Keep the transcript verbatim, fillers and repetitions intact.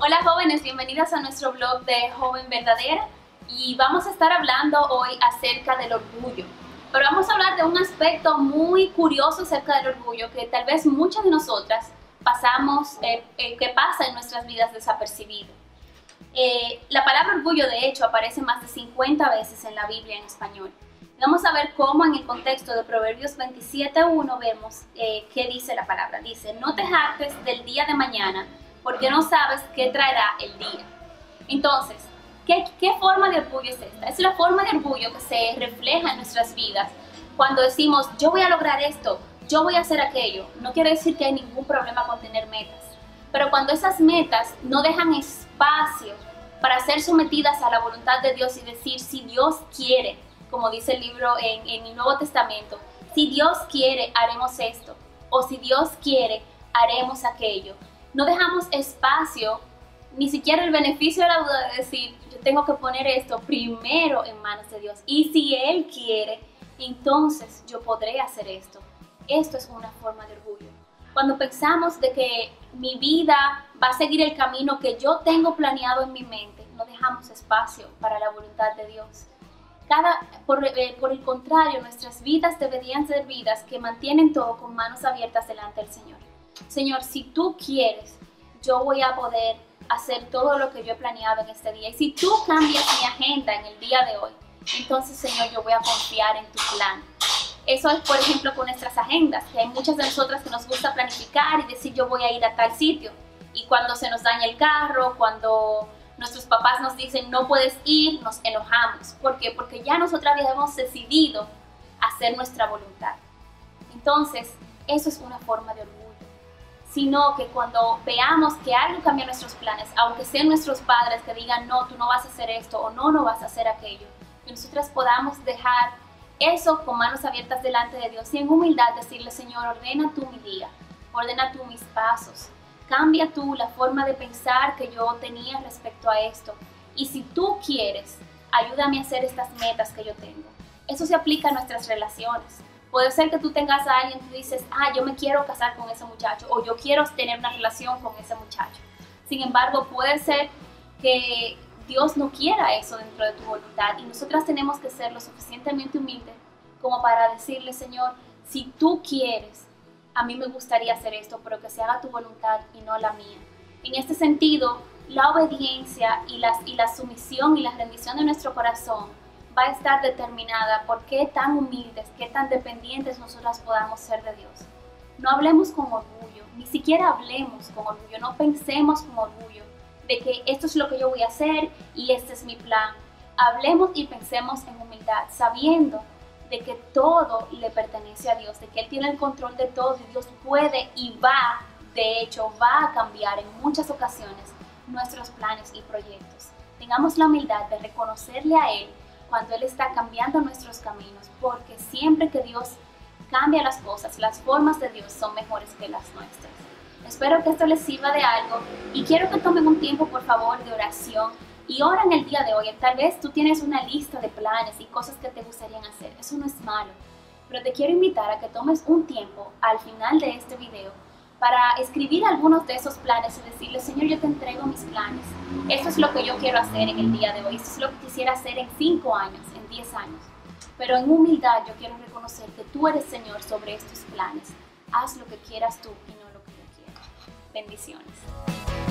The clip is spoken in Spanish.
Hola jóvenes, bienvenidas a nuestro blog de Joven Verdadera y vamos a estar hablando hoy acerca del orgullo. Pero vamos a hablar de un aspecto muy curioso acerca del orgullo que tal vez muchas de nosotras pasamos, eh, eh, que pasa en nuestras vidas desapercibido. Eh, la palabra orgullo de hecho aparece más de cincuenta veces en la Biblia en español. Vamos a ver cómo en el contexto de Proverbios veintisiete uno vemos eh, qué dice la palabra. Dice, no te jactes del día de mañana, porque no sabes qué traerá el día. Entonces, ¿qué, qué forma de orgullo es esta? Es la forma de orgullo que se refleja en nuestras vidas cuando decimos, yo voy a lograr esto, yo voy a hacer aquello. No quiere decir que hay ningún problema con tener metas, pero cuando esas metas no dejan espacio para ser sometidas a la voluntad de Dios y decir, si Dios quiere, como dice el libro en, en el Nuevo Testamento, si Dios quiere, haremos esto, o si Dios quiere, haremos aquello. No dejamos espacio, ni siquiera el beneficio de la duda de decir, yo tengo que poner esto primero en manos de Dios. Y si Él quiere, entonces yo podré hacer esto. Esto es una forma de orgullo. Cuando pensamos de que mi vida va a seguir el camino que yo tengo planeado en mi mente, no dejamos espacio para la voluntad de Dios. Cada, por, eh, por el contrario, nuestras vidas deberían ser vidas que mantienen todo con manos abiertas delante del Señor. Señor, si tú quieres, yo voy a poder hacer todo lo que yo he planeado en este día. Y si tú cambias mi agenda en el día de hoy, entonces, Señor, yo voy a confiar en tu plan. Eso es, por ejemplo, con nuestras agendas, que hay muchas de nosotras que nos gusta planificar y decir, yo voy a ir a tal sitio. Y cuando se nos daña el carro, cuando nuestros papás nos dicen, no puedes ir, nos enojamos. ¿Por qué? Porque ya nosotras hemos decidido hacer nuestra voluntad. Entonces, eso es una forma de orgullo. Sino que cuando veamos que algo cambia nuestros planes, aunque sean nuestros padres que digan, no, tú no vas a hacer esto o no, no vas a hacer aquello, que nosotras podamos dejar eso con manos abiertas delante de Dios y en humildad decirle, Señor, ordena tú mi día, ordena tú mis pasos, cambia tú la forma de pensar que yo tenía respecto a esto. Y si tú quieres, ayúdame a hacer estas metas que yo tengo. Eso se aplica a nuestras relaciones. Puede ser que tú tengas a alguien que dices, ah, yo me quiero casar con ese muchacho o yo quiero tener una relación con ese muchacho. Sin embargo, puede ser que Dios no quiera eso dentro de tu voluntad y nosotras tenemos que ser lo suficientemente humildes como para decirle, Señor, si tú quieres, a mí me gustaría hacer esto, pero que se haga tu voluntad y no la mía. En este sentido, la obediencia y la, y la sumisión y la rendición de nuestro corazón va a estar determinada por qué tan humildes, qué tan dependientes nosotras podamos ser de Dios. No hablemos con orgullo, ni siquiera hablemos con orgullo, no pensemos con orgullo de que esto es lo que yo voy a hacer y este es mi plan. Hablemos y pensemos en humildad, sabiendo de que todo le pertenece a Dios, de que Él tiene el control de todo y Dios puede y va, de hecho, va a cambiar en muchas ocasiones nuestros planes y proyectos. Tengamos la humildad de reconocerle a Él cuando Él está cambiando nuestros caminos, porque siempre que Dios cambia las cosas, las formas de Dios son mejores que las nuestras. Espero que esto les sirva de algo y quiero que tomen un tiempo, por favor, de oración y oren el día de hoy. Tal vez tú tienes una lista de planes y cosas que te gustarían hacer, eso no es malo, pero te quiero invitar a que tomes un tiempo al final de este video para escribir algunos de esos planes y decirle, Señor, yo te entrego mis planes. Esto es lo que yo quiero hacer en el día de hoy. Esto es lo que quisiera hacer en cinco años, en diez años. Pero en humildad yo quiero reconocer que tú eres Señor sobre estos planes. Haz lo que quieras tú y no lo que yo quiero. Bendiciones.